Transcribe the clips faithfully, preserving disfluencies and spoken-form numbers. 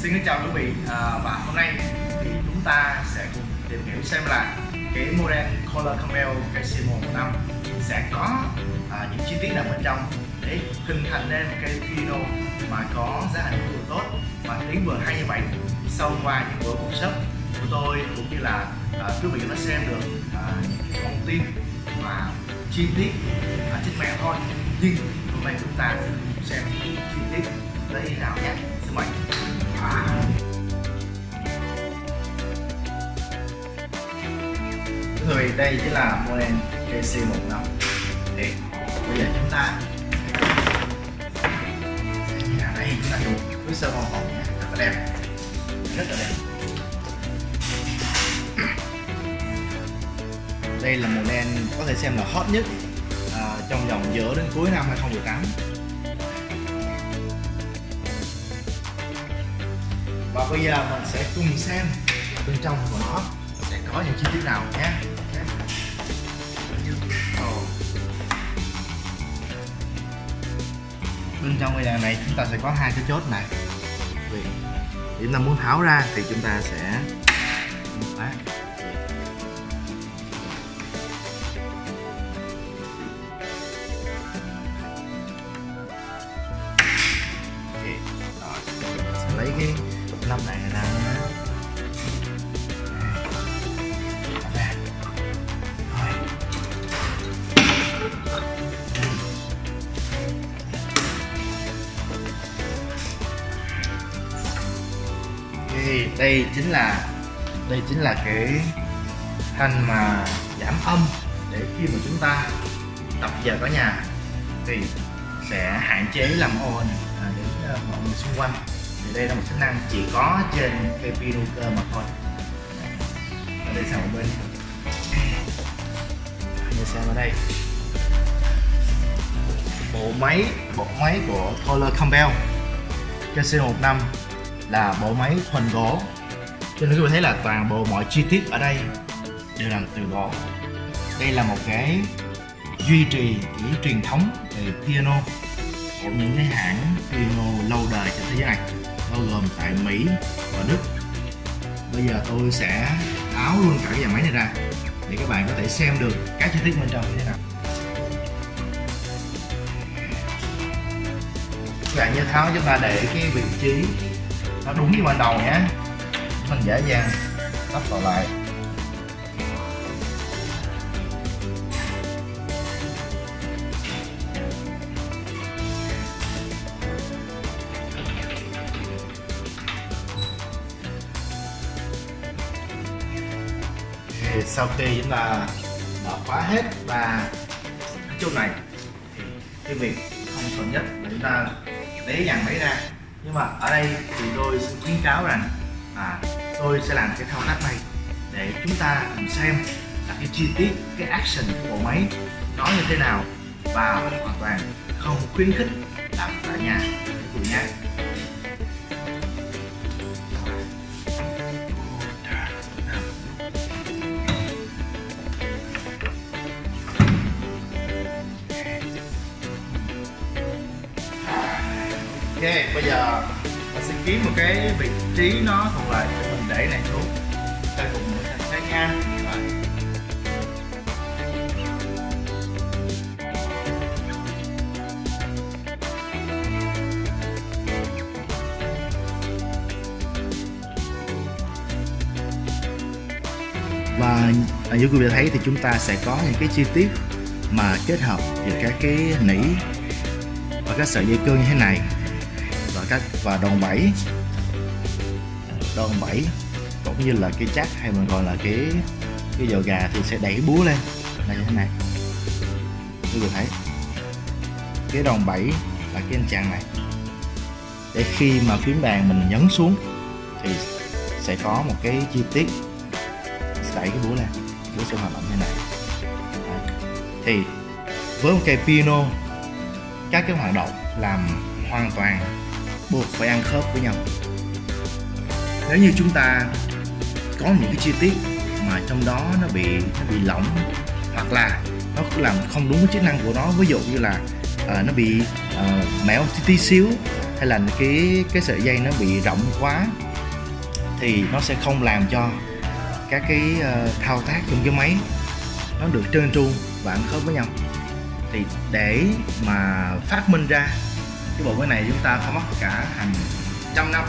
Xin kính chào quý vị, à, và hôm nay thì chúng ta sẽ cùng tìm hiểu xem là cái model Color Campbell K C một năm sẽ có à, những chi tiết nào bên trong để hình thành nên một cây piano mà có giá thành vừa tốt và tiếng vừa hay như vậy. Sau qua những buổi workshop của tôi cũng như là à, quý vị có xem được à, những cái thông tin và chi tiết ở trên mạng thôi, nhưng hôm nay chúng ta sẽ cùng xem chi tiết tới như nào nhé. Xin mời. À. Thưa quý vị, đây chính là model K C một năm. Thì bây giờ chúng ta sẽ đây chúng ta dùng với sơ màu hồng nhé, rất là đẹp, rất là đẹp. Đây là model có thể xem là hot nhất à, trong vòng giữa đến cuối năm hai không một tám. Và bây giờ mình sẽ cùng xem bên trong của nó sẽ có những chi tiết nào nhé. Bên trong cái này chúng ta sẽ có hai cái chốt này. Vì chúng ta muốn tháo ra thì chúng ta sẽ phát. Sẽ lấy cái nắp này ra nha. Đây, đây chính là đây chính là cái thanh mà giảm âm để khi mà chúng ta tập giờ ở nhà thì sẽ hạn chế làm ồn à, đến uh, mọi người xung quanh. Thì đây là một tính năng chỉ có trên cái piano cơ mà thôi. Ở đây sang một bên, như xem ở đây bộ máy bộ máy của Color Campbell K C một năm là bộ máy thuần gỗ, cho nên quý vị thấy là toàn bộ mọi chi tiết ở đây đều làm từ gỗ. Đây là một cái duy trì cái truyền thống về piano của những cái hãng piano lâu đời trên thế giới này, bao gồm tại Mỹ và Đức. Bây giờ tôi sẽ tháo luôn cả cái dàn máy này ra để các bạn có thể xem được các chi tiết bên trong như thế nào. Các bạn nhớ tháo chúng ta để cái vị trí nó đúng như ban đầu nhé, mình dễ dàng lắp vào lại. Thì sau khi chúng ta đã khóa hết và cái chỗ này thì cái việc không cần nhất là chúng ta lấy dàn máy ra. Nhưng mà ở đây thì tôi xin khuyến cáo rằng à, tôi sẽ làm cái thao tác này để chúng ta cùng xem là cái chi tiết, cái action của bộ máy nó như thế nào, và hoàn toàn không khuyến khích làm tại nhà để cùng nha. Ok, bây giờ mình sẽ kiếm một cái vị trí nó thuận lợi để mình để này xuống. Ta cùng mình sẽ nha. Và như quý vị thấy thì chúng ta sẽ có những cái chi tiết mà kết hợp giữa các cái nỉ và các sợi dây cương như thế này, và các và đòn bẩy đòn bẩy cũng như là cái chắc, hay mình gọi là cái cái giò gà, thì sẽ đẩy búa lên đây như thế này. Quý vị thấy cái đòn bẩy là cái anh chàng này, để khi mà phím đàn mình nhấn xuống thì sẽ có một cái chi tiết sẽ đẩy cái búa lên, búa sẽ hoạt động như này. Đấy. Thì với một cây piano, các cái hoạt động làm hoàn toàn buộc phải ăn khớp với nhau. Nếu như chúng ta có những cái chi tiết mà trong đó nó bị nó bị lỏng, hoặc là nó làm không đúng cái chức năng của nó, ví dụ như là uh, nó bị uh, méo tí, tí xíu, hay hay là cái cái sợi dây nó bị rộng quá thì nó sẽ không làm cho các cái uh, thao tác trong cái máy nó được trơn tru và ăn khớp với nhau. Thì để mà phát minh ra cái bộ máy này chúng ta phải mất cả hàng trăm năm.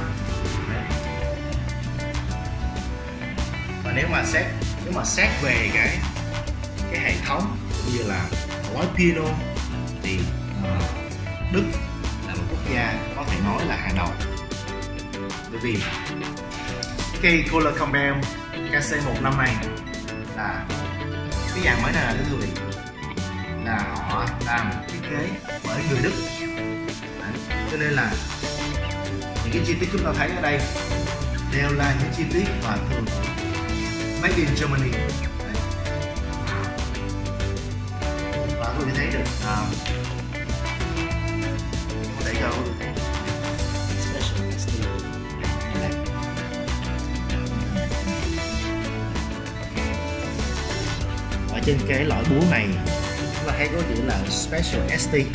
Và nếu mà xét nếu mà xét về cái cái hệ thống cũng như là gói piano thì uh, Đức là một quốc gia có thể nói là hàng đầu, bởi vì cái Kohler Campbell K C một năm này là cái dàn máy này là thưa quý vị là họ làm thiết kế bởi người Đức. Đấy. Cho nên là những cái chi tiết chúng ta thấy ở đây đều là những chi tiết mà thường made in Germany. Đấy. Và quý vị thấy được uh, để cho quý vị thấy special ở trên cái lõi búa này chúng ta thấy có chữ là Special ét tê.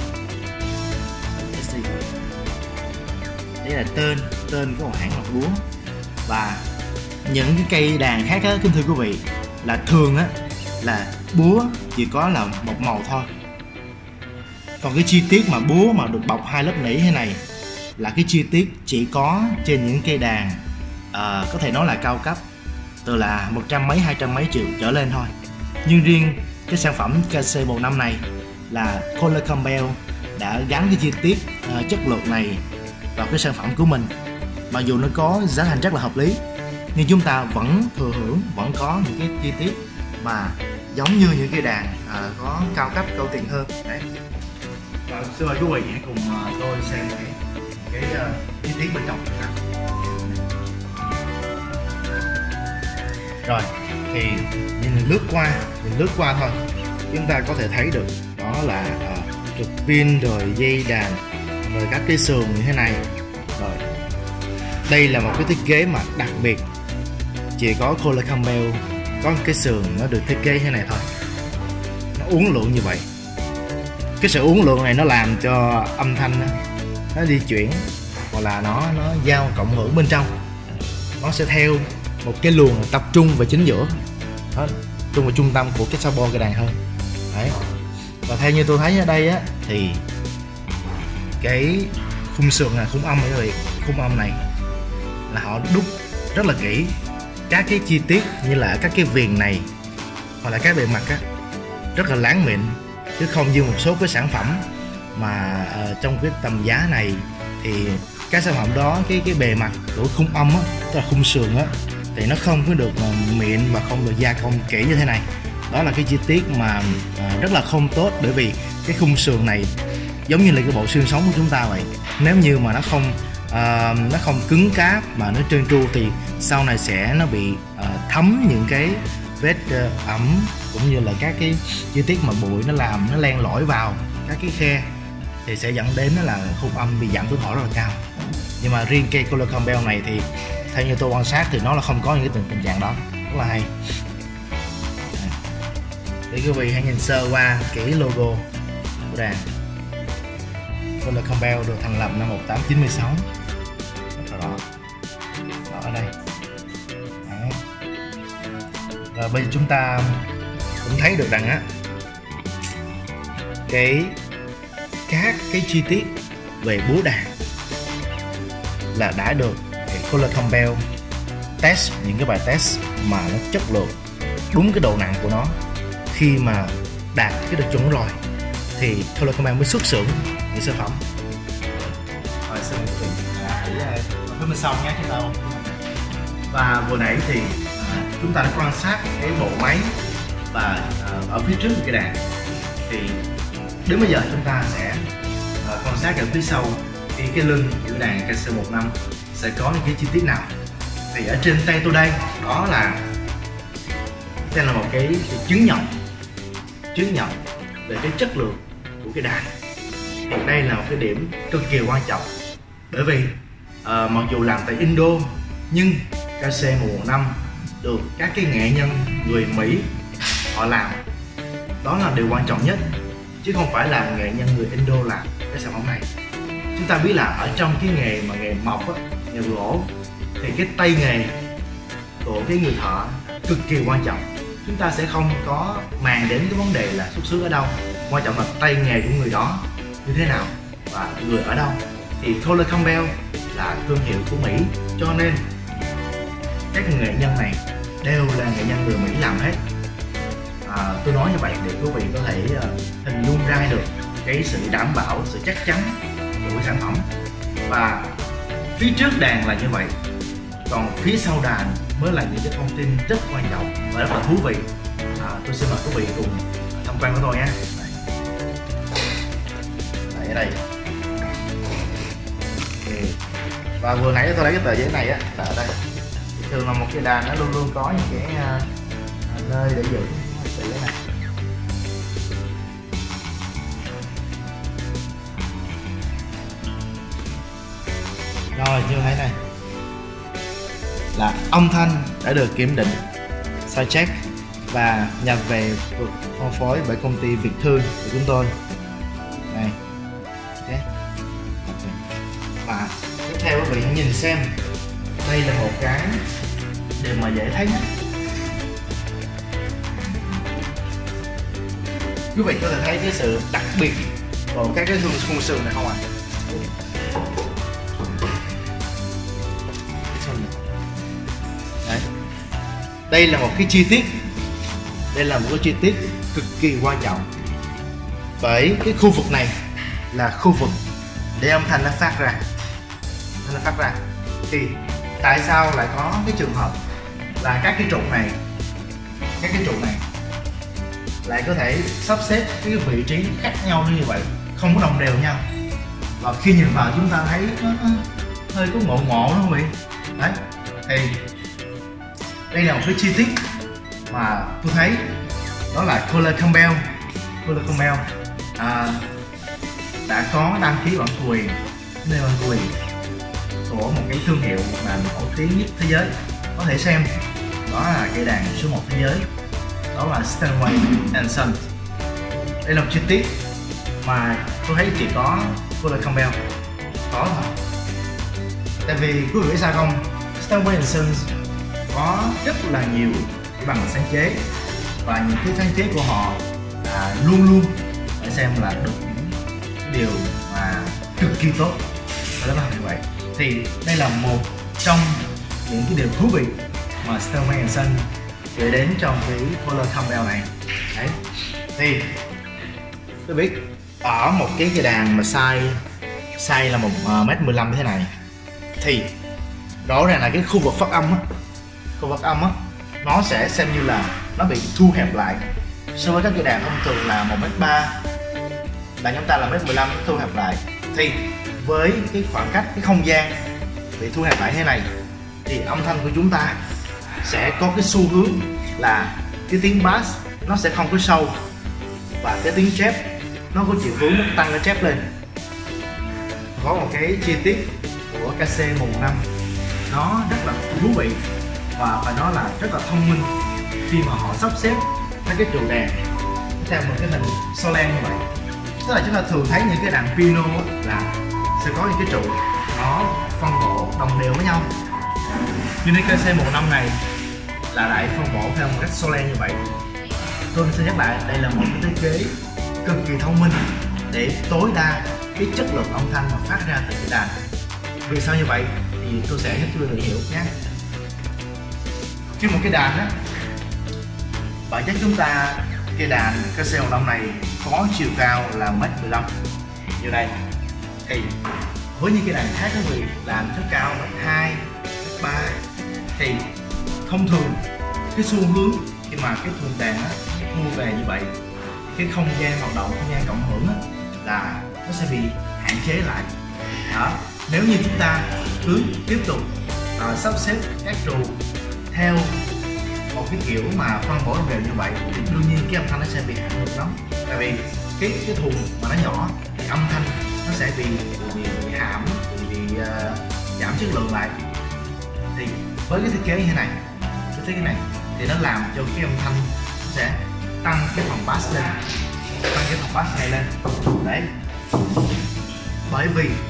Đây là tên tên của một hãng lọc búa. Và những cái cây đàn khác á, kính thưa quý vị, là thường á là búa chỉ có là một màu thôi. Còn cái chi tiết mà búa mà được bọc hai lớp nỉ thế này là cái chi tiết chỉ có trên những cây đàn uh, có thể nói là cao cấp, từ là một trăm mấy hai trăm mấy triệu trở lên thôi. Nhưng riêng cái sản phẩm K C một năm này là Kohler Campbell đã gắn cái chi tiết uh, chất lượng này vào cái sản phẩm của mình. Mặc dù nó có giá thành rất là hợp lý, nhưng chúng ta vẫn thừa hưởng, vẫn có những cái chi tiết mà giống như những cái đàn uh, có cao cấp, cao tiền hơn. Đấy. Và xin mời quý vị hãy cùng uh, tôi xem cái cái uh, chi tiết bên trong. Rồi thì nhìn lướt qua, nhìn lướt qua thôi, chúng ta có thể thấy được đó là uh, trục pin rồi dây đàn rồi các cái sườn như thế này. Rồi đây là một cái thiết kế mà đặc biệt chỉ có Kohler Campbell có cái sườn nó được thiết kế thế này thôi, nó uốn lượn như vậy. Cái sự uốn lượn này nó làm cho âm thanh nó, nó di chuyển hoặc là nó nó giao cộng hưởng bên trong, nó sẽ theo một cái luồng tập trung vào chính giữa, nó trung vào trung tâm của cái support cái đàn hơn. Đấy. Và theo như tôi thấy ở đây á thì cái khung sườn này, khung âm này, khung âm này là họ đúc rất là kỹ các cái chi tiết, như là các cái viền này hoặc là các bề mặt á rất là láng mịn, chứ không như một số cái sản phẩm mà uh, trong cái tầm giá này thì các sản phẩm đó cái cái bề mặt của khung âm á, tức là khung sườn á, thì nó không có được uh, mịn và không được gia công kỹ như thế này. Đó là cái chi tiết mà uh, rất là không tốt, bởi vì cái khung sườn này giống như là cái bộ xương sống của chúng ta vậy. Nếu như mà nó không uh, nó không cứng cáp mà nó trơn tru thì sau này sẽ nó bị uh, thấm những cái vết uh, ẩm, cũng như là các cái chi tiết mà bụi nó làm nó len lỏi vào các cái khe, thì sẽ dẫn đến đó là khung âm bị giảm tuổi thọ rất là cao. Nhưng mà riêng cây Kohler Campbell này thì theo như tôi quan sát thì nó là không có những cái tình, tình trạng đó, rất là hay. Để quý vị hãy nhìn sơ qua cái logo của đàn. Kohler Campbell được thành lập năm một nghìn tám trăm chín mươi sáu, rất là rõ, rõ ở đây. Đấy. Và bây giờ chúng ta cũng thấy được rằng á cái các cái chi tiết về búa đàn là đã được Kohler Campbell test, những cái bài test mà nó chất lượng đúng cái độ nặng của nó. Khi mà đạt cái được chuẩn rồi thì Kohler Campbell mới xuất xưởng những sản phẩm. Rồi xin mời quý vị xong nhé chúng ta. Và vừa nãy thì à, chúng ta đã quan sát cái bộ máy và à, ở phía trước cái đàn, thì đến bây giờ chúng ta sẽ à, quan sát ở phía sau thì cái lưng của đàn K C một năm sẽ có những cái chi tiết nào. Thì ở trên tay tôi đây đó là đây là một cái, cái chứng nhận chứng nhận về cái chất lượng của cái đàn. Thì đây là một cái điểm cực kỳ quan trọng, bởi vì uh, mặc dù làm tại Indo nhưng K C một năm được các cái nghệ nhân người Mỹ họ làm, đó là điều quan trọng nhất, chứ không phải là nghệ nhân người Indo làm cái sản phẩm này. chúng ta biết là ở trong cái nghề mà nghề mộc á, nghề gỗ, thì cái tay nghề của cái người thợ cực kỳ quan trọng. Chúng ta sẽ không có màng đến cái vấn đề là xuất xứ ở đâu, quan trọng là tay nghề của người đó như thế nào và người ở đâu. Thì Kohler Campbell là thương hiệu của Mỹ, cho nên các nghệ nhân này đều là nghệ nhân người Mỹ làm hết. À, tôi nói như vậy để quý vị có thể uh, hình dung ra được cái sự đảm bảo, sự chắc chắn của cái sản phẩm. Và phía trước đàn là như vậy, còn phía sau đàn mới là những cái thông tin rất quan trọng và rất là thú vị. À, tôi xin mời quý vị cùng tham quan với tôi nhé. Đây, ở đây. Okay. Và vừa nãy tôi lấy cái tờ giấy này á, là ở đây. Thì thường là một cái đàn nó luôn luôn có những cái uh, nơi để giữ tờ giấy này. Rồi, như thấy này là âm thanh đã được kiểm định, soundcheck và nhập về phân phối bởi công ty Việt Thương của chúng tôi. Này, okay. Và tiếp theo quý vị nhìn xem, đây là một cái điều mà dễ thấy nhất. Quý vị có thể thấy cái sự đặc biệt của các cái khung sườn này không ạ? À? Đây là một cái chi tiết, đây là một cái chi tiết cực kỳ quan trọng, bởi cái khu vực này là khu vực để âm thanh nó phát ra, nó phát ra. Thì tại sao lại có cái trường hợp là các cái trụ này, các cái trụ này lại có thể sắp xếp cái vị trí khác nhau như vậy, không có đồng đều nhau, và khi nhìn vào chúng ta thấy nó hơi có ngộ ngộ đó quý vị. Đấy, thì đây là một cái chi tiết mà tôi thấy, đó là Kohler Campbell. Kohler Campbell à, đã có đăng ký bản quyền, nên bản quyền của một cái thương hiệu mà nổi tiếng nhất thế giới. Có thể xem, đó là cây đàn số một thế giới, đó là Steinway and Sons. Đây là một chi tiết mà tôi thấy chỉ có Kohler Campbell có thôi. Tại vì quý vị biết sao không, Steinway and Sons có rất là nhiều bằng sáng chế, và những cái sáng chế của họ à, luôn luôn để xem là được những điều mà cực kỳ tốt, và đó là như vậy. Thì đây là một trong những cái điều thú vị mà Steinway and Sons gửi đến trong cái Kohler Campbell này. Đấy, thì tôi biết ở một cái cây đàn mà size size là một mét mười lăm thế này, thì rõ ràng là cái khu vực phát âm á, khu vực âm á, nó sẽ xem như là nó bị thu hẹp lại so với các cây đàn thông thường là một mét ba, đàn chúng ta là một mét mười lăm, thu hẹp lại. Thì với cái khoảng cách, cái không gian bị thu hẹp lại thế này, thì âm thanh của chúng ta sẽ có cái xu hướng là cái tiếng bass nó sẽ không có sâu, và cái tiếng chép nó có chiều hướng nó tăng cái chép lên. Có một cái chi tiết của ca xê một năm nó rất là thú vị, và phải nói là rất là thông minh khi mà họ sắp xếp các cái trụ đàn theo một cái hình Solen như vậy. Tức là chúng ta thường thấy những cái đàn piano là sẽ có những cái trụ nó phân bổ đồng đều với nhau, nhưng cái ca xê một năm này là lại phân bổ theo một cách Solen như vậy. Tôi sẽ nhắc lại, đây là một cái thiết kế cực kỳ thông minh để tối đa cái chất lượng âm thanh mà phát ra từ cái đàn. Vì sao như vậy thì tôi sẽ giúp cho quý vị hiểu nhé. Trên một cái đàn đó, bản chất chúng ta, cái đàn ca xê một năm này có chiều cao là một mét mười lăm như đây, thì với những cái đàn khác quý vị làm rất cao một mét hai, một mét ba, thì thông thường cái xu hướng khi mà cái thùng đàn á thu về như vậy, cái không gian hoạt động, không gian cộng hưởng á, là nó sẽ bị hạn chế lại. Đó, nếu như chúng ta cứ tiếp tục uh, sắp xếp các trụ theo một cái kiểu mà phân bổ đồng đều như vậy, thì đương nhiên cái âm thanh nó sẽ bị ảnh hưởng lắm. Tại vì cái cái thùng mà nó nhỏ thì âm thanh nó sẽ bị bị, bị hãm, bị, bị uh, giảm chất lượng lại. Thì với cái thiết kế như thế này, cái thiết kế này thì nó làm cho cái âm thanh nó sẽ tăng cái phần bass lên, tăng cái phần bass này lên. Đấy, bởi vì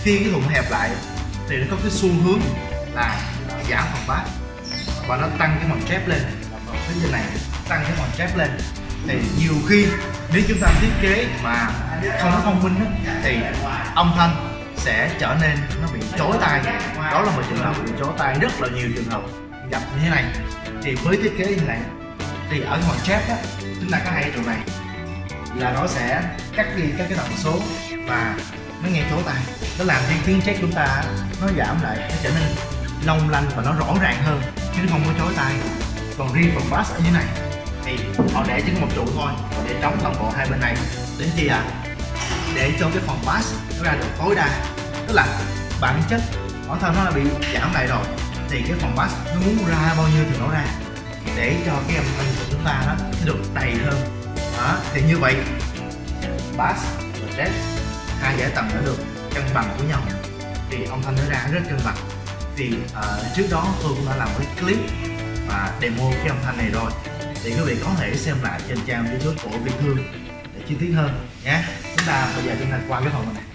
khi cái thùng hẹp lại thì nó có cái xu hướng là giảm phần bass và nó tăng cái phần trap lên. Phía trên này tăng cái phần trap lên thì nhiều khi nếu chúng ta thiết kế mà không có thông minh đó, thì âm thanh sẽ trở nên nó bị chói tai. Đó là một trường hợp bị chói tai, rất là nhiều trường hợp gặp như thế này. Thì với thiết kế như này thì ở cái phần trap á, chúng ta có hai trụ này là nó sẽ cắt đi các cái tần số và nó nghe chói tai, nó làm cho tiếng trap chúng ta nó giảm lại, nó trở nên long lanh và nó rõ ràng hơn chứ nó không có chói tai. Còn riêng phần bass ở dưới này thì họ để chỉ có một trụ thôi và để trống toàn bộ hai bên này đến chi à để cho cái phần bass nó ra được tối đa, tức là bản chất bản thân nó đã bị giảm lại rồi thì cái phần bass nó muốn ra bao nhiêu thì nó ra để cho cái âm thanh của chúng ta nó được đầy hơn. Đó, thì như vậy bass và trap hai giải tầng đã được cân bằng với nhau thì âm thanh nó ra rất cân bằng. Thì uh, trước đó tôi cũng đã làm một cái clip và demo cái âm thanh này rồi, thì quý vị có thể xem lại trên trang YouTube của Việt Hương để chi tiết hơn nhé. Chúng ta bây giờ chúng ta qua cái phần này.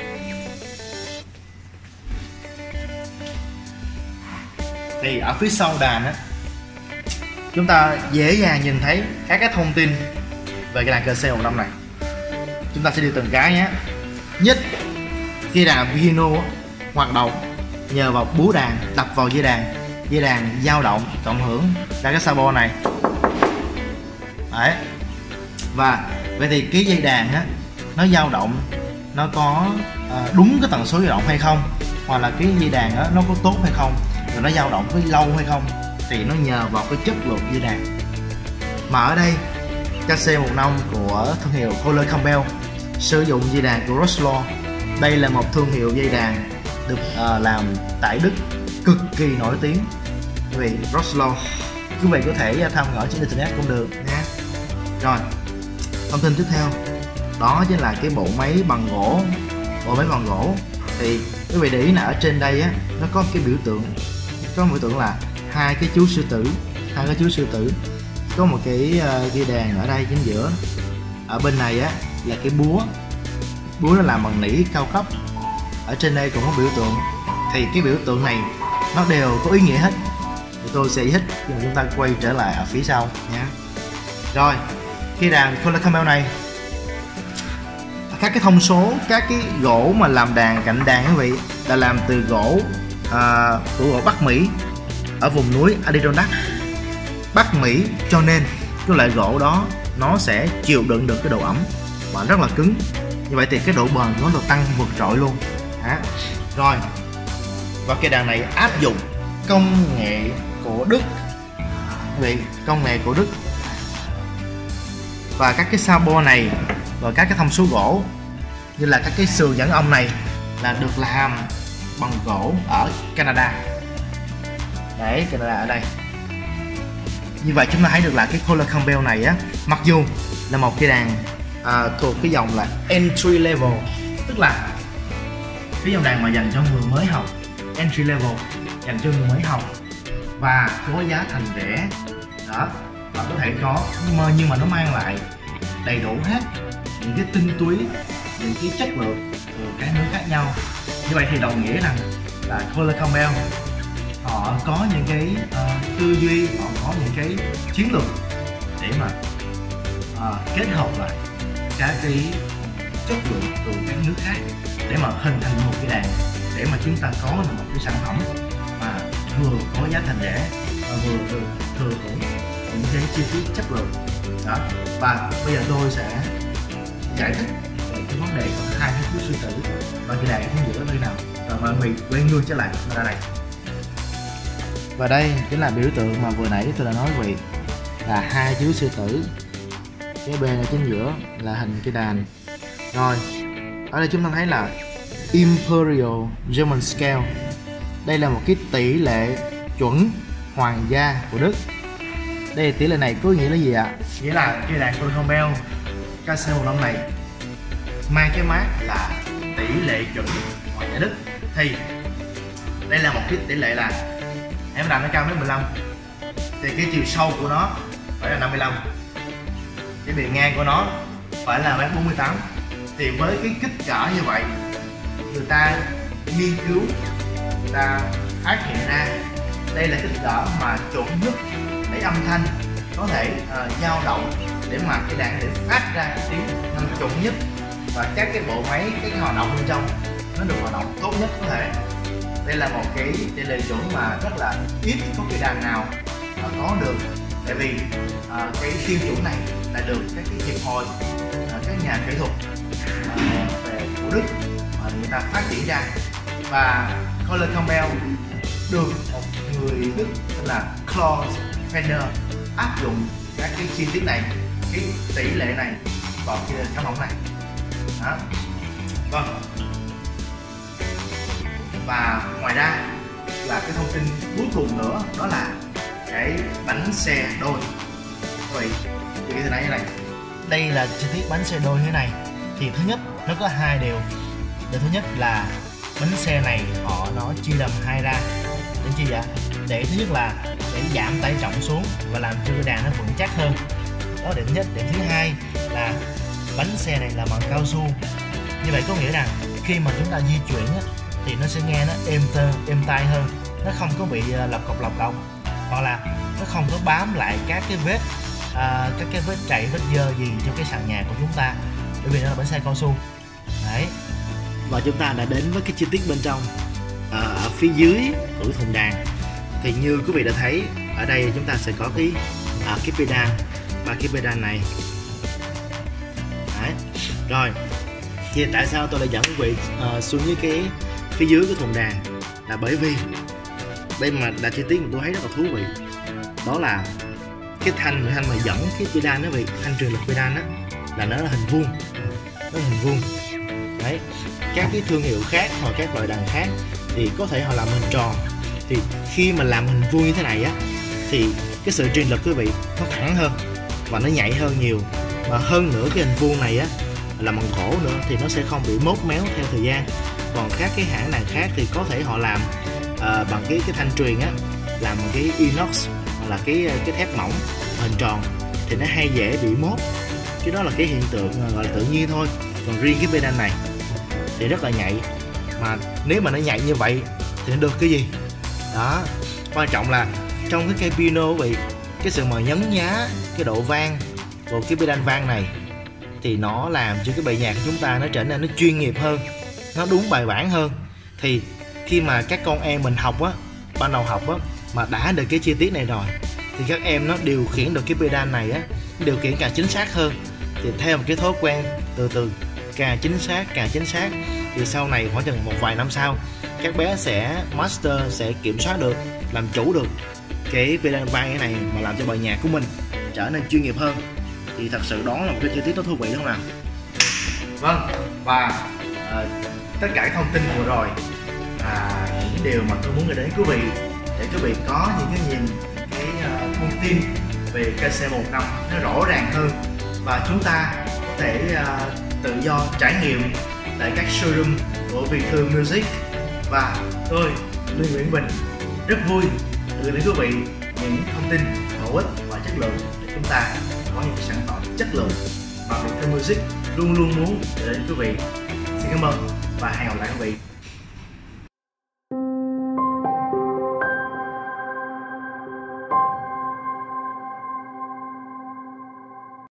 Thì ở phía sau đàn á, chúng ta dễ dàng nhìn thấy các cái thông tin về cái đàn ca xê một năm này. Chúng ta sẽ đi từng cái nhé. Nhất, khi đàn piano hoạt động nhờ vào búa đàn đập vào dây đàn, dây đàn dao động cộng hưởng ra cái sabo này. Đấy. Và vậy thì cái dây đàn á, nó dao động nó có uh, đúng cái tần số dao động hay không, hoặc là cái dây đàn á, nó có tốt hay không, rồi nó dao động có lâu hay không, thì nó nhờ vào cái chất lượng dây đàn. Mà ở đây ca xê một năm của thương hiệu Kohler Campbell sử dụng dây đàn của Roslo. Đây là một thương hiệu dây đàn được uh, làm tại Đức cực kỳ nổi tiếng vì Roslo. Quý vị có thể tham khảo trên internet cũng được nha. Rồi, thông tin tiếp theo đó chính là cái bộ máy bằng gỗ. Bộ máy bằng gỗ thì quý vị để ý là ở trên đây á, nó có cái biểu tượng, có một biểu tượng là hai cái chú sư tử, hai cái chú sư tử, có một cái uh, dây đàn ở đây chính giữa. Ở bên này á là cái búa, búa nó làm bằng nỉ cao cấp. Ở trên đây cũng có biểu tượng, thì cái biểu tượng này nó đều có ý nghĩa hết. Thì tôi sẽ giải thích khi chúng ta quay trở lại ở phía sau nhé. Rồi, khi đàn Kohler Campbell này, các cái thông số, các cái gỗ mà làm đàn cạnh đàn quý vị là làm từ gỗ à, của gỗ Bắc Mỹ ở vùng núi Adirondack, Bắc Mỹ, cho nên cái loại gỗ đó nó sẽ chịu đựng được cái độ ẩm và rất là cứng. Như vậy thì cái độ bền nó được tăng vượt trội luôn. À, rồi, và cái đàn này áp dụng công nghệ của Đức, vì công nghệ của Đức, và các cái sabo này và các cái thông số gỗ như là các cái sườn dẫn âm này là được làm bằng gỗ ở Canada. Đấy, Canada ở đây. Như vậy chúng ta thấy được là cái Kohler Campbell này á, mặc dù là một cái đàn à, thuộc cái dòng là entry level, tức là cái dòng đàn mà dành cho người mới học, entry level, dành cho người mới học và có giá thành rẻ đó, và có thể có nhưng mà, nhưng mà nó mang lại đầy đủ hết những cái tinh túy, những cái chất lượng từ các nước khác nhau. Như vậy thì đồng nghĩa rằng là Kohler Campbell họ có những cái uh, tư duy, họ có những cái chiến lược để mà uh, kết hợp lại các cái chất lượng từ các nước khác để mà hình thành một cái đàn, để mà chúng ta có được một cái sản phẩm mà vừa có giá thành rẻ và vừa được thừa hưởng những cái chi tiết chất lượng đó. Và bây giờ tôi sẽ giải thích về cái vấn đề của hai cái chú sư tử và cái đàn ở giữa nơi nào, và mời mình quay ngược trở lại ra đây. Và đây chính là biểu tượng mà vừa nãy tôi đã nói về, là hai chú sư tử, cái bên ở chính giữa là hình cái đàn. Rồi ở đây chúng ta thấy là Imperial German Scale. Đây là một cái tỷ lệ chuẩn hoàng gia của Đức. Đây tỷ lệ này có nghĩa là gì ạ? Nghĩa là cái đàn Kohler Campbell ca xê một năm này mang cái mác là tỷ lệ chuẩn hoàng gia Đức. Thì đây là một cái tỷ lệ là em đàn nó cao đến mười lăm, thì cái chiều sâu của nó phải là năm mươi lăm, cái bề ngang của nó phải là mét bốn mươi tám. Thì với cái kích cỡ như vậy, người ta nghiên cứu, người ta phát hiện ra đây là kích cỡ mà chuẩn nhất để âm thanh có thể uh, dao động để mà cái đàn để phát ra tiếng thanh chuẩn nhất, và các cái bộ máy, các cái hoạt động bên trong nó được hoạt động tốt nhất có thể. Đây là một cái tỷ lệ chuẩn mà rất là ít có cái đàn nào uh, có được, tại vì uh, cái tiêu chuẩn này là được các cái hiệp hội, uh, các nhà kỹ thuật uh, về của Đức uh, người ta phát triển ra. Và Colin Campbell được một người Đức tên là Klaus Fender áp dụng các cái chi tiết này, cái tỷ lệ này vào cái sản phẩm này. Đó. Vâng. Và ngoài ra là cái thông tin cuối cùng nữa, đó là cái bánh xe đôi. Vậy thì cái này như này, đây là chi tiết bánh xe đôi như thế này. Thì thứ nhất nó có hai điều. Điều thứ nhất là bánh xe này họ nó chia làm hai ra. Để chi vậy? Để thứ nhất là để giảm tải trọng xuống và làm cho cái đàn nó vững chắc hơn. Đó điểm thứ nhất. Điểm thứ hai là bánh xe này là bằng cao su. Như vậy có nghĩa rằng khi mà chúng ta di chuyển á, thì nó sẽ nghe nó êm tơ, êm tai hơn, nó không có bị lọc cọc lọc cọc, hoặc là nó không có bám lại các cái vết à, các cái vết chảy, vết dơ gì trong cái sàn nhà của chúng ta, bởi vì nó là bánh xe cao su. Đấy. Và chúng ta đã đến với cái chi tiết bên trong à, ở phía dưới của thùng đàn. Thì như quý vị đã thấy ở đây chúng ta sẽ có cái à, cái pedal, ba cái pedal này. Đấy. Rồi thì tại sao tôi lại dẫn quý vị uh, xuống dưới cái phía dưới của thùng đàn, là bởi vì đây mà là chi tiết mà tôi thấy rất là thú vị, đó là cái thanh cái thanh mà dẫn cái pedal đó, vị thanh truyền lực pedal đó là nó là hình vuông, nó là hình vuông. Đấy, các cái thương hiệu khác hoặc các loại đàn khác thì có thể họ làm hình tròn, thì khi mà làm hình vuông như thế này á thì cái sự truyền lực quý vị nó thẳng hơn và nó nhạy hơn nhiều, và hơn nữa cái hình vuông này á là bằng gỗ nữa thì nó sẽ không bị mốt méo theo thời gian. Còn các cái hãng đàn khác thì có thể họ làm uh, bằng cái cái thanh truyền á, làm bằng cái inox hoặc là cái cái thép mỏng hình tròn thì nó hay dễ bị mốt. Cái đó là cái hiện tượng gọi là tự nhiên thôi. Còn riêng cái pedal này thì rất là nhạy, mà nếu mà nó nhạy như vậy thì nó được cái gì đó. Quan trọng là trong cái cây piano vậy, cái sự mà nhấn nhá cái độ vang của cái pedal vang này thì nó làm cho cái bài nhạc của chúng ta nó trở nên nó chuyên nghiệp hơn, nó đúng bài bản hơn. Thì khi mà các con em mình học á, ban đầu học á, mà đã được cái chi tiết này rồi thì các em nó điều khiển được cái pedal này á, điều khiển càng chính xác hơn. Thì theo một cái thói quen từ từ càng chính xác càng chính xác thì sau này khoảng chừng một vài năm sau các bé sẽ master, sẽ kiểm soát được, làm chủ được cái pedal vang này mà làm cho bài nhạc của mình trở nên chuyên nghiệp hơn. Thì thật sự đó là một cái chi tiết rất thú vị đúng không nào? Vâng, và uh, tất cả các thông tin vừa rồi là những điều mà tôi muốn gửi đến quý vị để quý vị có những cái nhìn, cái uh, thông tin về ca xê một năm nó rõ ràng hơn, và chúng ta có thể uh, tự do trải nghiệm tại các showroom của Việt Thư Music. Và tôi, Lê Nguyễn Bình, rất vui gửi đến quý vị những thông tin hữu ích và chất lượng để chúng ta có những sản phẩm chất lượng mà Việt Thư Music luôn luôn muốn gửi đến quý vị. Xin cảm ơn và hẹn gặp lại quý vị